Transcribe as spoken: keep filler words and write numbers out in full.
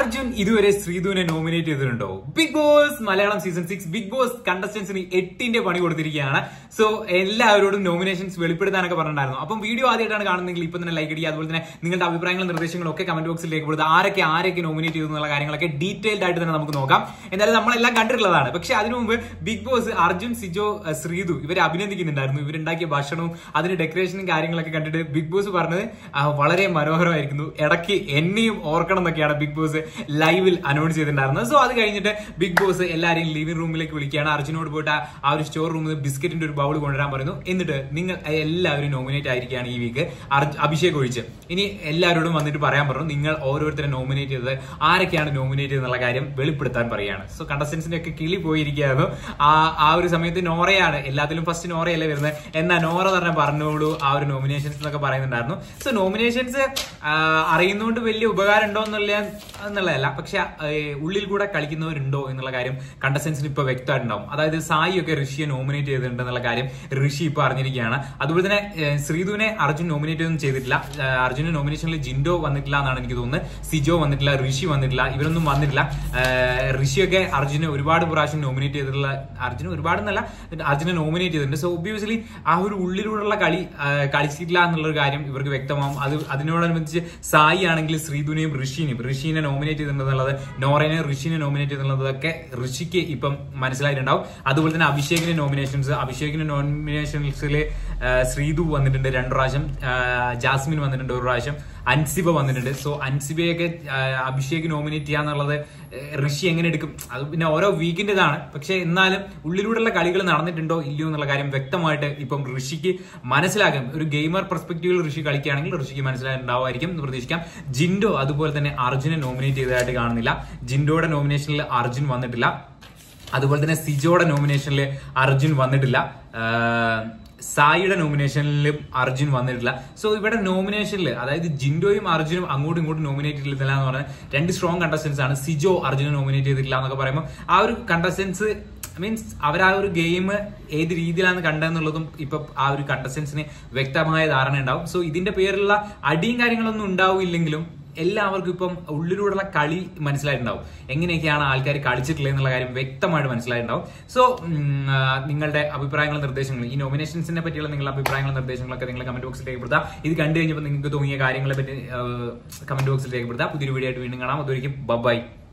അർജുൻ ഇതുവരെ ശ്രീധുവിനെ നോമിനേറ്റ് ചെയ്തിട്ടുണ്ടോ? Big boss Malayalam season six big boss കണ്ടസ്റ്റൻസിന് എട്ടിന്റെ പണി കൊടുത്തിരിക്കുകയാണ്. സോ എല്ലാവരോടും നോമിനേഷൻസ് വെളിപ്പെടുത്താനൊക്കെ പറഞ്ഞിട്ടുണ്ടായിരുന്നു. അപ്പം വീഡിയോ ആദ്യമായിട്ടാണ് കാണുന്നതെങ്കിൽ ഇപ്പൊ തന്നെ ലൈക്ക് അടിക്കുക. അതുപോലെ തന്നെ നിങ്ങളുടെ അഭിപ്രായങ്ങളും നിർദ്ദേശങ്ങളും ഒക്കെ കമന്റ് ബോക്സിൽ രേഖപ്പെടുത്തുക. ആരൊക്കെ ആരൊക്കെ നോമിനേറ്റ് ചെയ്തു എന്നുള്ള കാര്യങ്ങളൊക്കെ ഡീറ്റെയിൽഡ് ആയിട്ട് തന്നെ നമുക്ക് നോക്കാം. എന്തായാലും നമ്മളെല്ലാം കണ്ടിട്ടുള്ളതാണ്. പക്ഷെ അതിനു മുമ്പ് ബിഗ് ബോസ് അർജുൻ, സിജോ, ശ്രീധു ഇവരെ അഭിനന്ദിക്കുന്നുണ്ടായിരുന്നു. ഇവരുണ്ടാക്കിയ ഭക്ഷണവും അതിന് ഡെക്കറേഷനും കാര്യങ്ങളൊക്കെ കണ്ടിട്ട് ബിഗ് ബോസ് പറഞ്ഞത് വളരെ മനോഹരമായിരിക്കുന്നു, ഇടയ്ക്ക് എന്നെയും ഓർക്കണം എന്നൊക്കെയാണ് ബിഗ് ബോസ് ലൈവിൽ അനൗൺസ് ചെയ്തിട്ടുണ്ടായിരുന്നത്. സോ അത് കഴിഞ്ഞിട്ട് ബിഗ് ബോസ് എല്ലാവരെയും ലിവിംഗ് റൂമിലേക്ക് വിളിക്കുകയാണ്. അർജുനോട് പോയിട്ട് ആ ഒരു സ്റ്റോർ റൂമിൽ ബിസ്ക്കറ്റിന്റെ ഒരു ബൗൾ കൊണ്ടുവരാൻ പറയുന്നു. എന്നിട്ട് നിങ്ങൾ എല്ലാവരും നോമിനേറ്റ് ആയിരിക്കുകയാണ് ഈ വീക്ക്, അഭിഷേക് ഒഴിച്ച്. ഇനി എല്ലാവരോടും വന്നിട്ട് പറയാൻ പറഞ്ഞു നിങ്ങൾ ഓരോരുത്തരെ നോമിനേറ്റ് ചെയ്തത് ആരൊക്കെയാണ് നോമിനേറ്റ് ചെയ്തെന്നുള്ള കാര്യം വെളിപ്പെടുത്താൻ പറയുകയാണ്. സോ കണ്ടസ്റ്റൻസിന്റെ ഒക്കെ കിളി പോയിരിക്കുകയായിരുന്നു. ആ ആ ഒരു സമയത്ത് നോറയാണ് എല്ലാത്തിലും ഫസ്റ്റ് നോറയല്ലേ വരുന്നത്. എന്നാ നോറ തന്നെ പറഞ്ഞോളൂ ആ ഒരു നോമിനേഷൻസ് എന്നൊക്കെ പറയുന്നുണ്ടായിരുന്നു. സോ നോമിനേഷൻസ് അറിയുന്നതുകൊണ്ട് വലിയ ഉപകാരം ഉണ്ടോ എന്നുള്ള എന്നുള്ളതല്ല, പക്ഷെ ഉള്ളിൽ കൂടെ കളിക്കുന്നവരുണ്ടോ എന്നുള്ള കാര്യം കണ്ടസ്റ്റൻസിന് ഇപ്പൊ വ്യക്തമായിട്ടുണ്ടാവും. അതായത് സായി ഒക്കെ ഋഷിയെ നോമിനേറ്റ് ചെയ്തിട്ടുണ്ട് എന്നുള്ള കാര്യം ഋഷി ഇപ്പൊ അറിഞ്ഞിരിക്കുകയാണ്. അതുപോലെ തന്നെ ശ്രീധുവിനെ അർജുൻ നോമിനേറ്റ് ഒന്നും ചെയ്തിട്ടില്ല. അർജുന്റെ നോമിനേഷനിൽ ജിൻഡോ വന്നിട്ടില്ല എന്നാണ് എനിക്ക് തോന്നുന്നത്. സിജോ വന്നിട്ടില്ല, ഋഷി വന്നിട്ടില്ല, ഇവരൊന്നും വന്നിട്ടില്ല. ഋഷിയൊക്കെ അർജുനെ ഒരുപാട് പ്രാവശ്യം നോമിനേറ്റ് ചെയ്തിട്ടുള്ള, അർജുന ഒരുപാട് എന്നല്ല അർജുനെ നോമിനേറ്റ് ചെയ്തിട്ടുണ്ട്. സോ ഒബ്വിയസ്ലി ആ ഒരു ഉള്ളിലൂടെയുള്ള കളി കളിച്ചിട്ടില്ല എന്നുള്ളൊരു കാര്യം ഇവർക്ക് വ്യക്തമാവും. അത് അതിനോടനുബന്ധിച്ച് സായി ആണെങ്കിൽ ശ്രീധുവിനെയും ഋഷിനെയും ഋഷിനെ നോമിനേറ്റ് ചെയ്തിട്ടുള്ളത്, നോറനെ ഋഷിനെ നോമിനേറ്റ് ചെയ്തിട്ടുള്ളതൊക്കെ ഋഷിക്ക് ഇപ്പം മനസ്സിലായിട്ടുണ്ടാവും. അതുപോലെ തന്നെ അഭിഷേകിന്റെ നോമിനേഷൻസ്, അഭിഷേകിന്റെ നോമിനേഷൻസിൽ ശ്രീധു വന്നിട്ടുണ്ട് രണ്ടു പ്രാവശ്യം, ജാസ്മിൻ വന്നിട്ടുണ്ട് ഒരു പ്രാവശ്യം, അൻസിബ വന്നിട്ടുണ്ട്. സോ അൻസിബയൊക്കെ അഭിഷേക് നോമിനേറ്റ് ചെയ്യാന്നുള്ളത് ഋഷി എങ്ങനെ എടുക്കും? അത് പിന്നെ ഓരോ വീക്കിന്റേതാണ്. പക്ഷെ എന്നാലും ഉള്ളിലൂടെയുള്ള കളികൾ നടന്നിട്ടുണ്ടോ ഇല്ലയോ എന്നുള്ള കാര്യം വ്യക്തമായിട്ട് ഇപ്പം ഋഷിക്ക് മനസ്സിലാകും. ഒരു ഗെയിമർ പെർസ്പെക്റ്റീവിൽ ഋഷി കളിക്കുകയാണെങ്കിൽ ഋഷിക്ക് മനസ്സിലായിട്ടുണ്ടാവുമായിരിക്കും എന്ന് പ്രതീക്ഷിക്കാം. ജിൻഡോ അതുപോലെ തന്നെ അർജുനെ നോമിനേറ്റ് ചെയ്തതായിട്ട് കാണുന്നില്ല. ജിൻഡോയുടെ നോമിനേഷനിൽ അർജുൻ വന്നിട്ടില്ല. അതുപോലെ തന്നെ സിജോയുടെ നോമിനേഷനിൽ അർജുൻ വന്നിട്ടില്ല. സായിയുടെ നോമിനേഷനിലും അർജുൻ വന്നിട്ടില്ല. സോ ഇവിടെ നോമിനേഷനിൽ അതായത് ജിൻഡോയും അർജുനും അങ്ങോട്ടും ഇങ്ങോട്ടും നോമിനേറ്റ് ചെയ്തിട്ടില്ല എന്ന് പറഞ്ഞാൽ രണ്ട് സ്ട്രോങ് കണ്ടസ്റ്റൻസ് ആണ്. സിജോ അർജുനെ നോമിനേറ്റ് ചെയ്തിട്ടില്ല എന്നൊക്കെ പറയുമ്പോൾ ആ ഒരു കണ്ടസ്റ്റൻസ് മീൻസ് അവർ ആ ഒരു ഗെയിം ഏത് രീതിയിലാണ് കണ്ടതെന്നുള്ളതും ഇപ്പൊ ആ ഒരു കണ്ടസ്റ്റൻസിന് വ്യക്തമായ ധാരണ ഉണ്ടാവും. സോ ഇതിന്റെ പേരിലുള്ള അടിയും കാര്യങ്ങളൊന്നും ഉണ്ടാവില്ലെങ്കിലും എല്ലാവർക്കും ഇപ്പം ഉള്ളിലൂടെയുള്ള കളി മനസ്സിലായിട്ടുണ്ടാവും. എങ്ങനെയൊക്കെയാണ് ആൾക്കാർ കളിച്ചിട്ടുള്ളത് എന്നുള്ള കാര്യം വ്യക്തമായിട്ട് മനസ്സിലായിട്ടുണ്ടാവും. സോ നിങ്ങളുടെ അഭിപ്രായങ്ങളും നിർദ്ദേശങ്ങളും ഈ നോമിനേഷൻസിനെ പറ്റിയുള്ള നിങ്ങളുടെ അഭിപ്രായങ്ങളും നിർദ്ദേശങ്ങളൊക്കെ നിങ്ങൾ കമന്റ് ബോക്സിൽ രേഖപ്പെടുത്താം. ഇത് കണ്ടു കഴിഞ്ഞപ്പോൾ നിങ്ങൾക്ക് തോന്നിയ കാര്യങ്ങളെ പറ്റി കമന്റ് ബോക്സിൽ രേഖപ്പെടുത്താം. പുതിയൊരു വീഡിയോ ആയിട്ട് വീണ്ടും കാണാം. അതൊരിക്കും ബൈ.